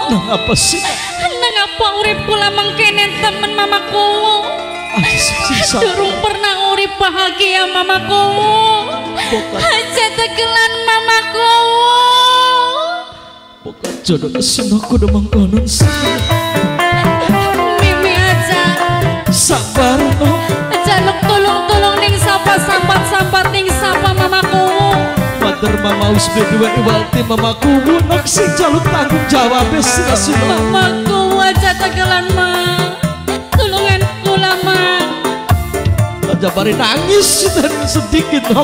Nang apa sih? Nang apa uripku lamang kene temen mamaku. Durung pernah urip bahagia mamaku. Aja tegelan mamaku. Bukan jodoh kesenokku demang konon sih. Mimi aja Sabar no. jaluk tulung-tulung ning sapa sampat-sampat ning sapa mamaku. Mater mama wis berdua iwalti mamaku nak sing jaluk tanggung jawab sih. Mamaku aja tegelan mah. Tulungan kula mah. Aja bari nangis dan sedikit dong.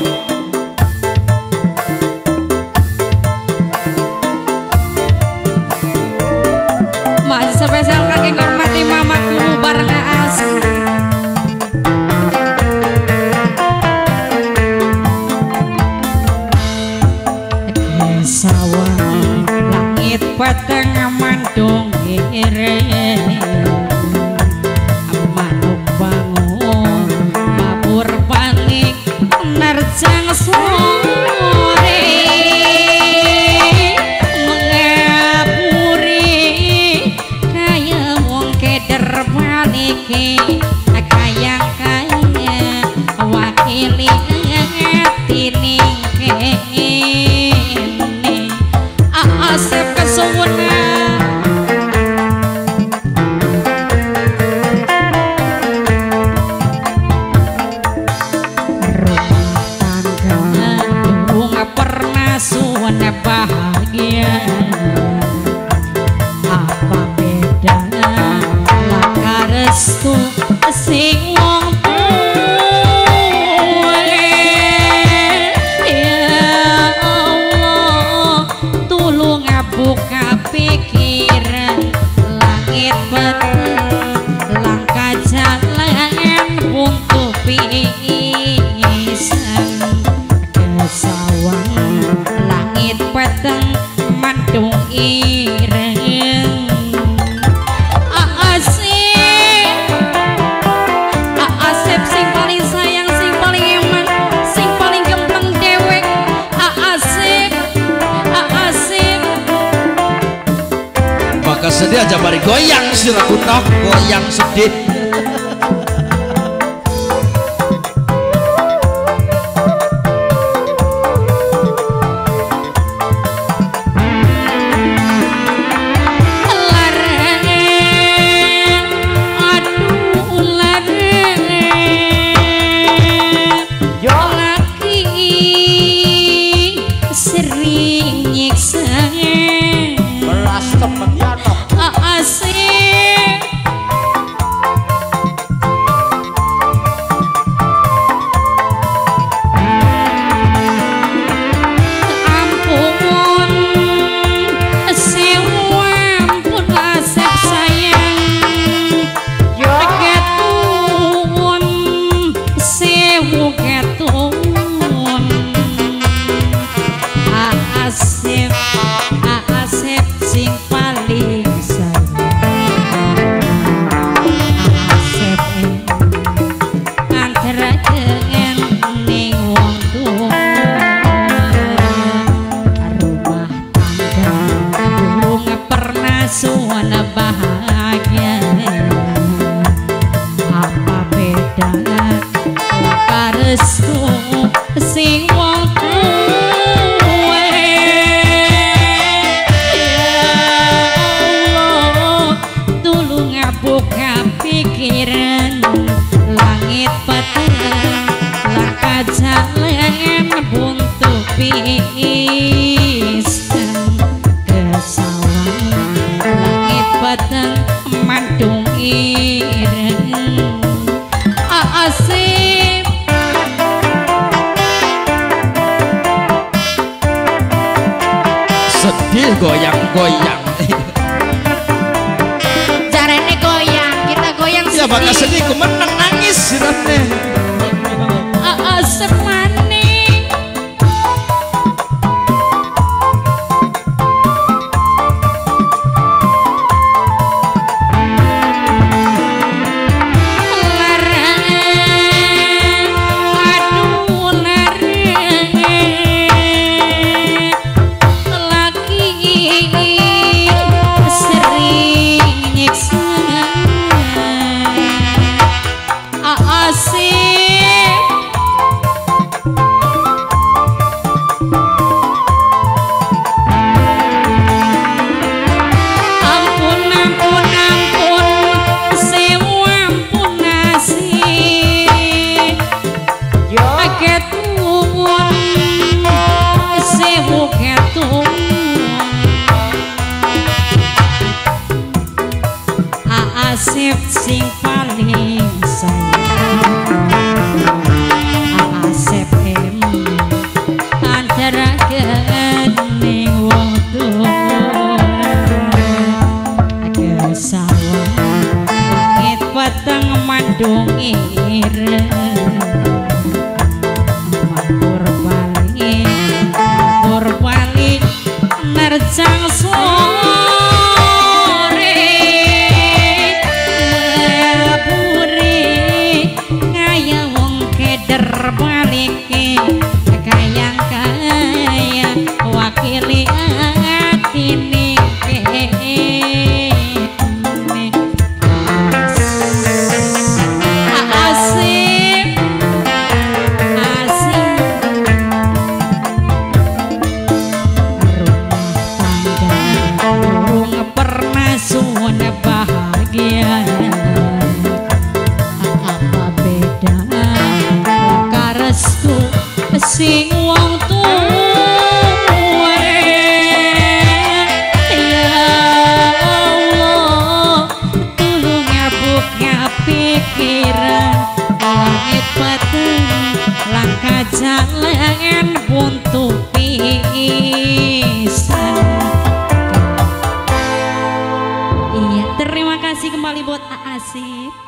Masih spesial kaki ngormati mamaku bareng Aas. Sawang langit peteng mandung ireng. Manuk bangun mabur panik nerjang sore. Mengapuri kaya wong keder balike kaya wakili atine kene asep kesuwuna. Suwana bahagia apa bedanya laka restu sing wong tuwe. Ya Allah tulung buka pikiran langit peteng langkah jalan buntu pisan kesawang langit peteng mandung ireng. Asep sing paling sayang sing paling eman sing paling gempleng dewek. Asep Maka sedih aja bari goyang sirakunah goyang sedih. Asep sing paling sayang. Asep antara dengan ning wong tuwa. Rumah tangga durung pernah suwana bahagia. Apa bedanya laka restu sing wong tuwa. Buka pikiran langit peteng laka jalan buntu pisan kesawang langit peteng mandung ireng. Asep Sedih goyang-goyang. Ya bakal sedih ku menang nangis sirapnya. Asep maning laki sing paling sayang Asep em antara kening wong tuwa kesawang langit peteng mandung ireng matur balik nerjang sore puri ngaya wong keder balik kayang kaya wakili atine sing wong tuwa ya Allah tulung ngabuknya pikiran langit peteng langkah jalan buntu pisan. Iya, terima kasih kembali buat Asif.